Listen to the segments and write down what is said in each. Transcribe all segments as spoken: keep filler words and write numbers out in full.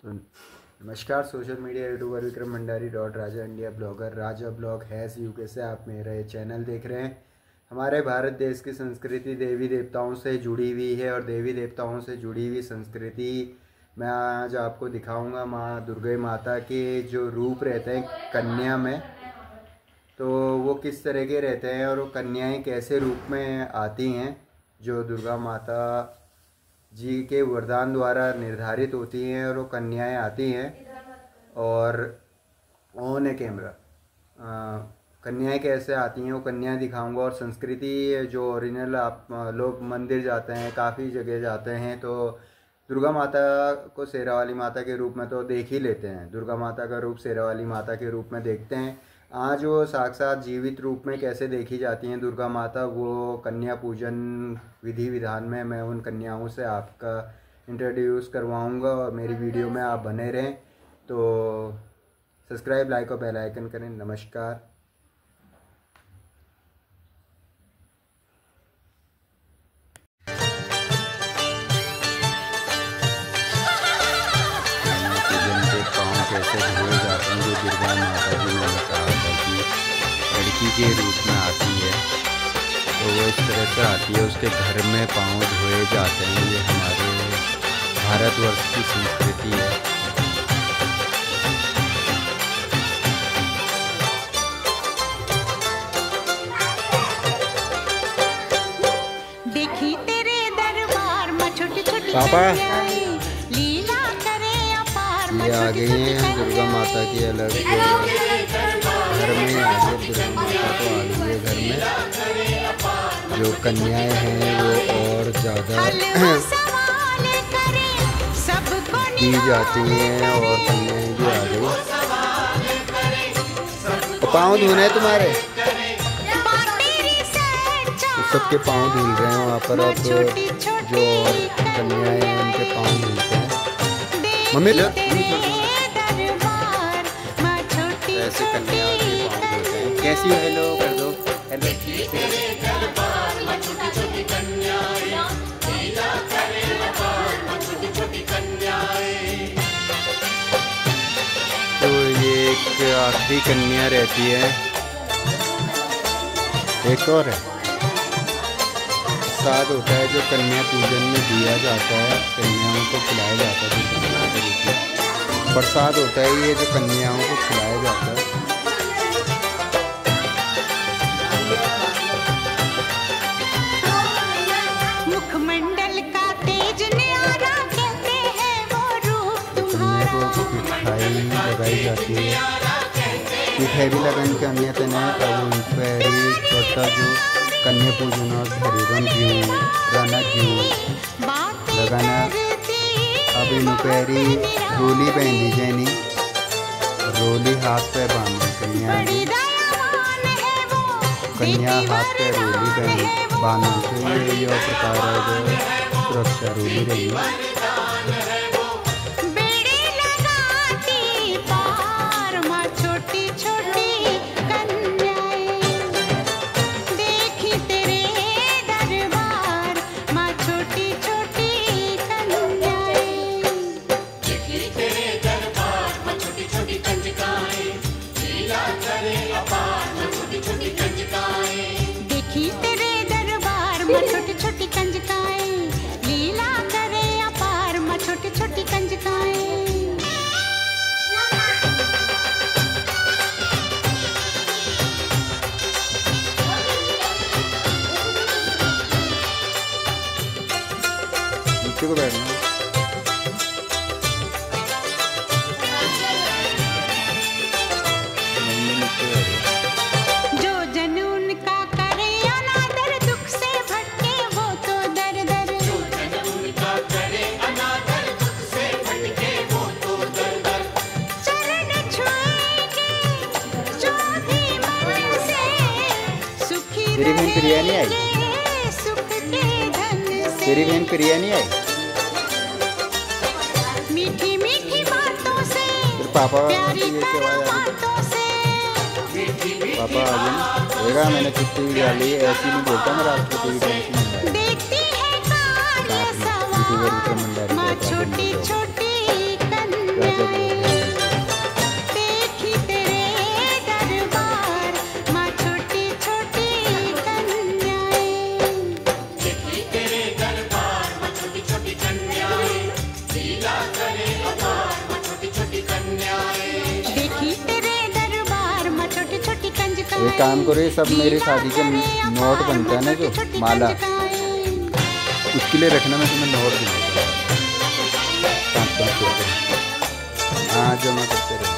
तो नमस्कार social media YouTuber Vikram Bhandari dot Raja India blogger Raja blog has UK से आप मेरा ये चैनल देख रहे हैं। हमारे भारत देश की संस्कृति देवी देवताओं से जुड़ी हुई है और देवी देवताओं से जुड़ी हुई संस्कृति मैं आज आपको दिखाऊंगा। माँ दुर्गा माता के जो रूप रहते हैं कन्या में, तो वो किस तरह के रहते हैं और वो कन्याएं कैसे रूप में आती हैं, जो दुर्गा माता जी के वरदान द्वारा निर्धारित होती हैं और वो कन्याएं आती हैं। और ऑन है कैमरा कन्याएं कैसे आती हैं वो कन्याएं दिखाऊंगा। और संस्कृति जो ओरिजिनल आप लोग मंदिर जाते हैं, काफ़ी जगह जाते हैं, तो दुर्गा माता को शेरा वाली माता के रूप में तो देख ही लेते हैं। दुर्गा माता का रूप शेरा वाली माता के रूप में देखते हैं। आज वो साक्षात जीवित रूप में कैसे देखी जाती हैं दुर्गा माता, वो कन्या पूजन विधि विधान में मैं उन कन्याओं से आपका इंट्रोड्यूस करवाऊंगा और मेरी वीडियो में आप बने रहें। तो सब्सक्राइब, लाइक और बेल आइकन करें। नमस्कार। पूजन के पाँव कैसे धोए जाते हैं, जो दुर्गा माता जी ने कहा था कि लड़की के रूप में आती है, तो वो इस तरह से आती है, उसके घर में पाँव धोए जाते हैं। ये हमारे भारतवर्ष की संस्कृति है। देखी तेरे दरबार में छोटी छोटी पापा लीला करे अपार। ये आ गई हैं दुर्गा माता की अलग घर में। आगे दुर्गा माता तो आ गई है घर में। जो कन्याएं हैं वो और ज़्यादा दी जाती हैं और कन्याएं भी आ गई। पाँव धोने हैं तुम्हारे, तो सबके पाँव धुल रहे हैं वहाँ पर। अब जो कन्याएं हैं उनके पाँव धुलते हैं। मम्मी लो ऐसे कन्याओं के पाँव धुलते हैं। कैसी हो? हेलो कर दो। हेलो। तो ये एक आखिरी कन्या रहती है, एक और है। प्रसाद होता है जो कन्या पूजन में दिया जाता है, कन्याओं को खिलाया जाता है। प्रसाद होता है ये जो कन्याओं को खिलाया जाता है। मुखमंडल का तेज न्यारा कहते हैं वो रूप तुम्हारा। कन्या को मिठाई लगाई जाती है, मिठाई भी लगाने के अन्य तना। अब उन पर छोटा जो कन्या पूजन और हरिरम घी राना घी लगाना। अब इन पैरी रोली पहन जानी, रोली हाथ पे बांधना। कन्या कन्या हाथ पे रोली पहन बांधना। तो ये ये प्रकार है जो सुरक्षा रोली रही है। देखी तेरे दरबार में छोटी छोटी कंजकाएं, लीला करे अपार में छोटी छोटी कंजकाएं। नीचे को बैठना। तेरी बहन प्रिया नहीं आई? तेरी बहन प्रिया नहीं आई? मीठी मीठी बातों से पापा पापा आ गए। देखा मैंने छुट्टी भी डाली, ऐसी नहीं बोलता मैं रात को। देखती है विक्रम भंडारी। छोटी छोटी राजा ब्लॉग है। देखी तेरे दरबार माँ छोटी छोटी कन्याएं, देखी तेरे दरबार में छोटी छोटी कन्याएं, लीला करे अपार में छोटी छोटी कन्याएं। देखी तेरे दरबार माँ छोटी छोटी कंजकाएं। एक काम करो, ये सब मेरी शादी के नोट बनता है ना जो माला, उसके लिए रखना, मैं तुम्हें नोट दूँगा पाँच पाँच सौ रुपये। हाँ जमा करते रहो।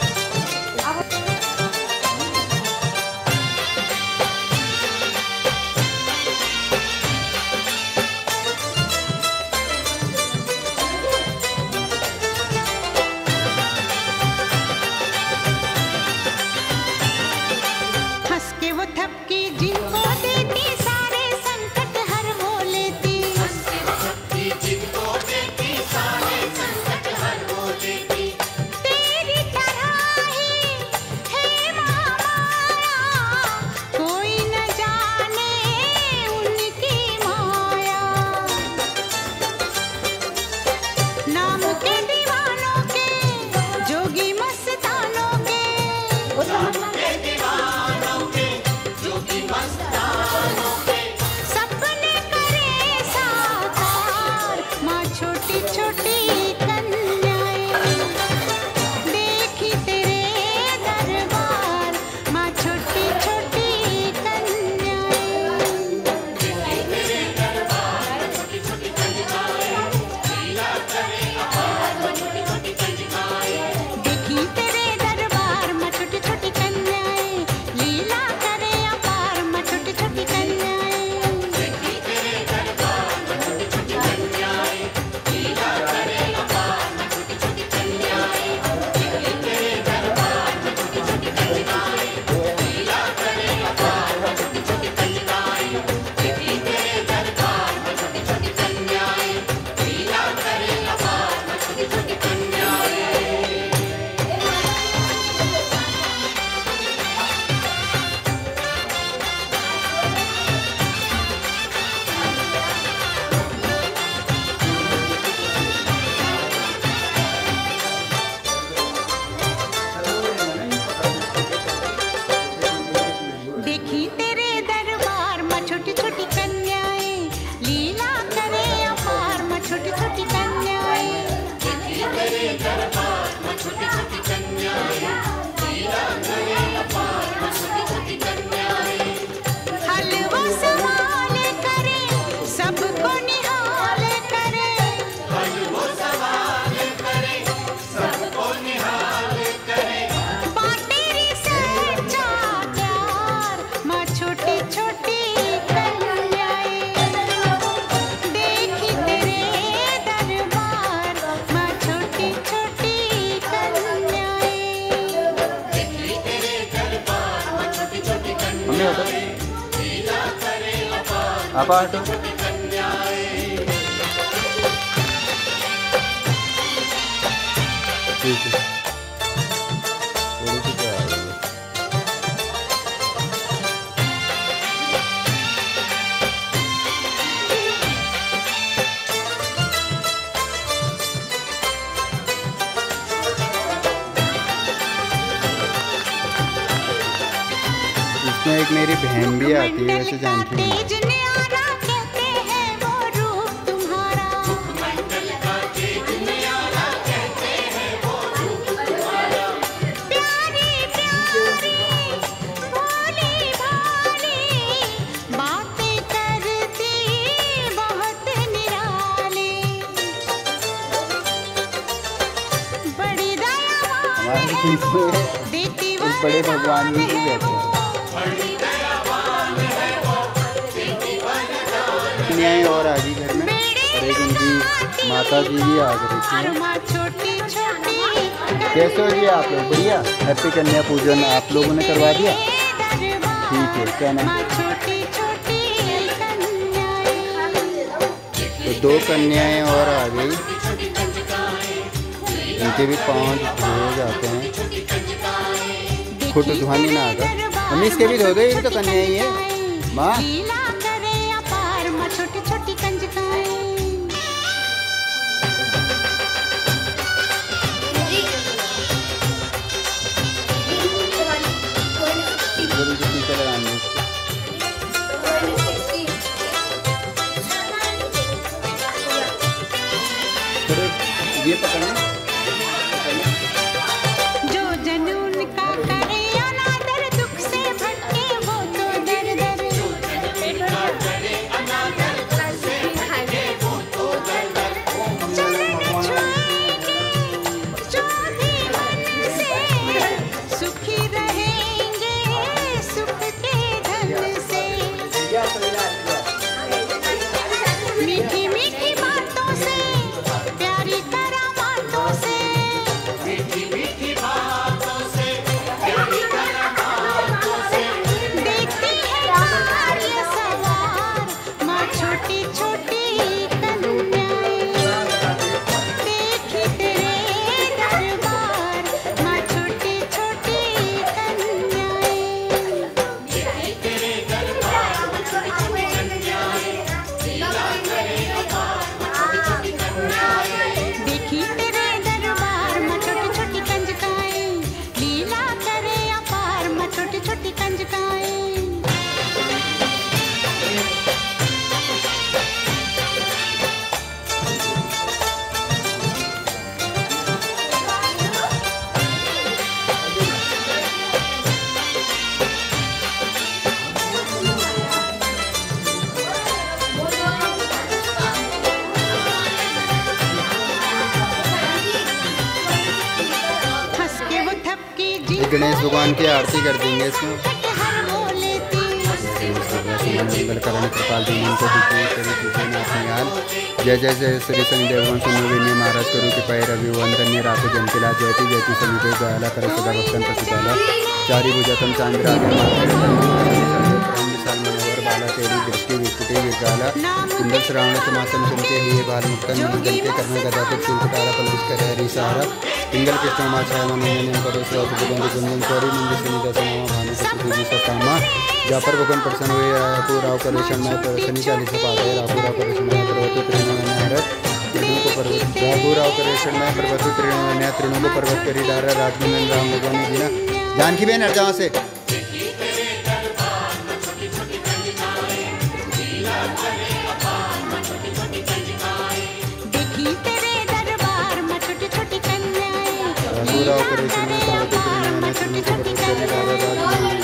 हंस के वो थपकी जिनको देती सारे संकट हर वो लेती। शक्ति जिनको देती सारे संकट हर वो लेती। तेरी तरह ही है महामाया, कोई न जाने उनकी माया। नाम के दीवानों के जोगी मस्तानों के, के दीवानों के जोगी मस्तानों के, सपने करे साकार माँ छोटी छोटी कन्याएं। देखी तेरे दरबार माँ छोटी छोटी कन्याएं। तेरे दरबार में छोटी छोटी कन्याएं, लीला करे अपार में छोटी छोटी कन्याएं। देखी तेरे दरबार माँ छोटी छोटी कन्याएं, लीला करे अपार माँ छोटी छोटी कन्याएं। देखी तेरे दरबार में छोटी छोटी कन्याएं, लीला करे अपार में छोटी छोटी कन्याएं। देखी तेरे दरबार में छोटी छोटी कन्याएं, लीला करे अपार में छोटी छोटी कन्याएं। देखी तेरे दरबार में छोटी छोटी कन्याएं, लीला करे अपार में छोटी छोटी कन्याएं। देखी तेरे दरबार माँ छोटी छोटी कन्याएं, लीला करे अपार माँ छोटी छोटी कन्याएं। देखी तेरे दरबार में छोटी छोटी कन्याएं, लीला करे अपार में छोटी छोटी कन्याएं। हलवा सवाल करे सबको निहाल करे, वो सवाल करे सबको निहाल करे। बातेरी सच्चा प्यार माँ छोटी छोटी कन्याएं। देखी तेरे दरबार माँ छोटी छोटी कन्याएं। देखी तेरे दरबार में छोटी छोटी मम्मी होता कन्याएं, लीला करे अपार आप आटो कन्याएं। ठीक है। थोड़ी सी क्या आ रही है? इसमें एक मेरी बहन भी आती है, वैसे जानती हूँ। तेज न्यारा कहते हैं वो रूप तुम्हारा, मंडल का तेज न्यारा कहते हैं वो रूप तुम्हारा। प्यारी प्यारी भोली भाली बातें करती बहुत निराली। बड़ी दयावान हमारे है वो, इसमें देती एक बड़े भगवान जी भी वरदान है रहते वो। हैं। बड़ी दयावान है वो, देती वरदान। कन्याएं और आ गई घर में, और एक उनकी माता जी भी आ गई थी। माँ छोटी छोटी कैसे हो जी आप लोग? बढ़िया। हैप्पी कन्या पूजन आप लोगों ने करवा दिया? ठीक है, क्या नाम? माँ छोटी छोटी कन्याएं। तो दो कन्याएं और आ गई, इनके भी पाँव धोए जाते हैं। खुद धुआनी ना आकर मम्मी इसके भी धो दो, ये भी तो कन्या ही है माँ। लीला करे अपार माँ छोटी छोटी कंजकाएं। ये पकड़ना। जो जनून का करे अनादर, दुख से भटके वो तो दर दर। चरण छुएंगे जो भी मन से, सुखी रहेंगे सुख के धन से। मीठी मीठी बातों से, प्यारी करामातों से, मीठी मीठी बातों से, प्यारी करामातों से, देखती है बाहर ये सवार माँ छोटी छोटी कन्याएं। देखी तेरे दरबार माँ छोटी छोटी कन्याएं। देखी तेरे दरबार में छोटी छोटी कन्याएं, लीला करे अपार में छोटी छोटी कन्याएं। देखी तेरे दरबार में छोटी छोटी कंजकाएं, लीला करे अपार में छोटी छोटी कंजकाएं। हंस के वो थपकी जी गणेश भगवान की आरती कर देंगे इसमें। हर बोले थी। मंगल करण कृपाल जी को दिखिए तेरी पूजन आपने जय जय जय श्री शनिदेव भगवान सुनोविन्य महाराज करू कृपा रवि वंदन्य राधे जंतिला जयति जयति समिदेव दयाला कर सदा भक्तन प्रतिपाला चारि भुजतम चांद्रा विशाल मनोहर बाला तेरी दृष्टि विस्फुटे विशाला सुंदर श्रावण समासम सुनके हे बाल मुक्तन जल के कर्ण गदा के चुलकारा पलविश कर हरि सहारा पिंगल कृष्ण माछाया मनोनयन करो श्रोत बुगंध कुंजन चौरी मंदिर सुनिदा सनामा भानु सतुजी सकामा जापर भगवान प्रसन्न हुए राहु राव करेशन में शनि चालीसा पाठ है राहु राव करेशन में पर्वत त्रिनयन त्रिणों को पर्वत राहु राव करेशन में पर्वत त्रिनयन त्रिणों को पर्वत करी डारा राजमंदन राम भगवान ने बिना जानकी बहन हट जाओ से। देखी तेरे दरबार में छोटी छोटी कन्याएं, राहु राव करेशन में पर्वत त्रिनयन त्रिणों को पर्वत करी डारा राजमंदन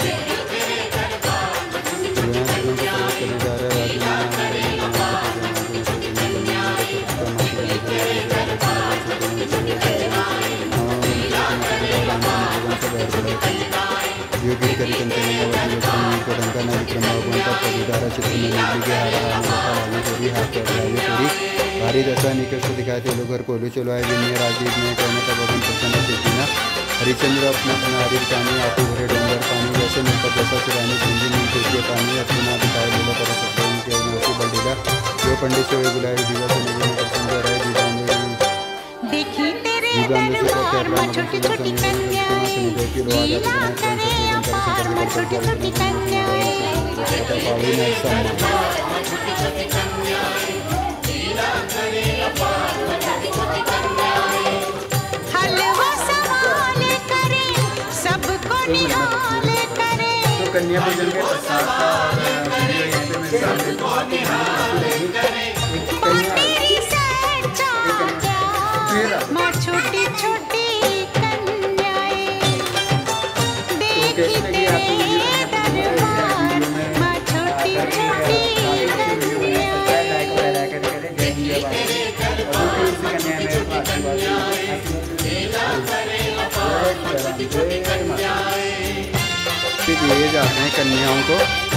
योगी करी कंचनिया को ढंकाना विक्रम भगवान का प्रतिधारा चित्र में निकली के हारा हारा चोरी हाथ कर रहा चोरी भारी दशा निकट दिखाए थे लोग घर कोलू चलो आए जिनमें राजदीप में कहने का भगवान प्रसन्न देखना हरिचंद्र अपना अपना हरित पानी आते भरे डोंगर पानी जैसे मिलकर जैसा चुरानी पूंजी मिल के पानी अपना दिखाए बोला कर सकते हैं उनके अविनाशी बलडेला जो पंडित से वे बुलाए दिवा से निधि में प्रसन्न रहे दीवान देखी तेरे दरबार में छोटी छोटी कन्याएं, लीला करे अपार में छोटी छोटी कन्याएं। हलवा सवाल करे सबको निहाल करे। तो कन्या पूजन के प्रसाद का वीडियो यहाँ पे मैं डाल देता हूँ। तेरी सच्चा प्यार माँ छोटी छोटी कन्याएं। देखी तेरे दरबार माँ छोटी छोटी दिए जाते हैं कन्याओं को।